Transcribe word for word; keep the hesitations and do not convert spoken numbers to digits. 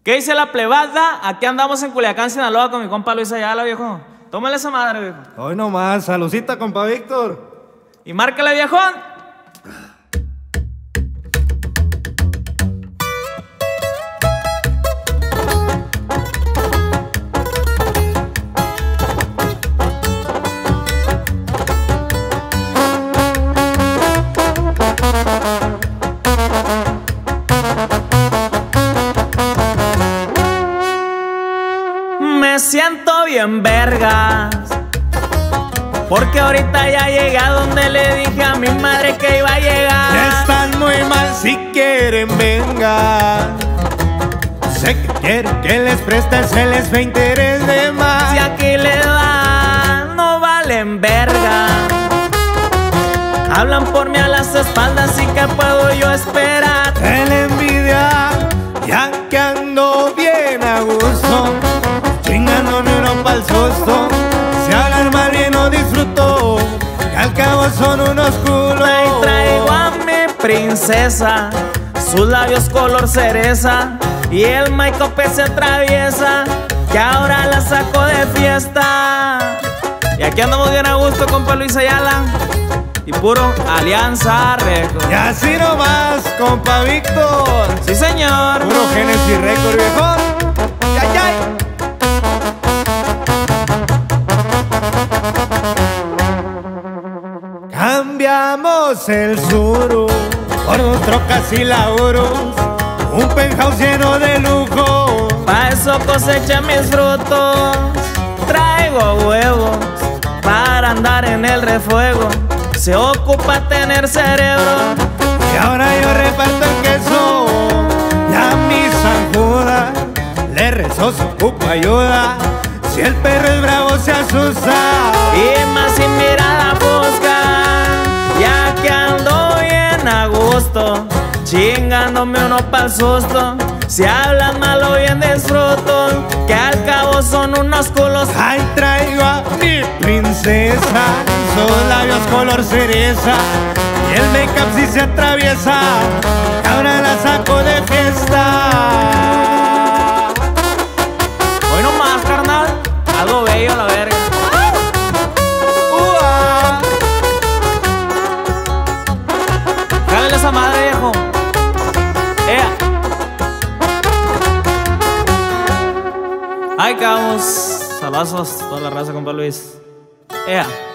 ¿Qué dice la plebada? Aquí andamos en Culiacán, Sinaloa, con mi compa Luis Ayala, viejo. Tómale esa madre, viejo. Hoy nomás, salucita, compa Víctor. Y márcale, viejón. Me siento bien vergas, porque ahorita ya llegué a donde le dije a mi madre que iba a llegar. Están muy mal, si quieren vengan. Sé que quieren que les preste, se les ve interés de más. Si aquí le dan, no valen verga. Hablan por mí a las espaldas, y que puedo yo esperar. De la envidia, ya que ando bien a gusto, chingándome uno pa'l susto. Si hablan mal bien no disfruto, que al cabo son unos culos. Ahí traigo a mi princesa, sus labios color cereza, y el Maicope se atraviesa, que ahora la saco de fiesta. Y aquí andamos bien a gusto, compa Luis Ayala, y puro Alianza Records. Y así nomás, compa Víctor. Sí, señor. Puro Genesis Records, viejo. ¡Yay, yay! Cambiamos el suru por dos trocas y lauros, un penthouse lleno de lujo. Pa' eso coseché mis frutos. Traigo huevos para andar en el refuego. Se ocupa tener cerebro. Y ahora yo reparto el queso, y a mi San Judas le rezó, se ocupa ayuda. Si el perro es bravo se asusta, Y más sin mirada busca, ya que ando bien a gusto, chingándome uno pa'l susto. Si hablan mal o bien disfruto, que al cabo son unos culos. ahí traigo a mi princesa, sus labios color cereza, y el make-up si se atraviesa, ahora la saco de fiesta. Hoy nomás, carnal, algo bello a la verga. Ua. Jálale esa madre, viejo. Ea. Ay, cabos. Salazos, toda la raza, compa Luis. Ea.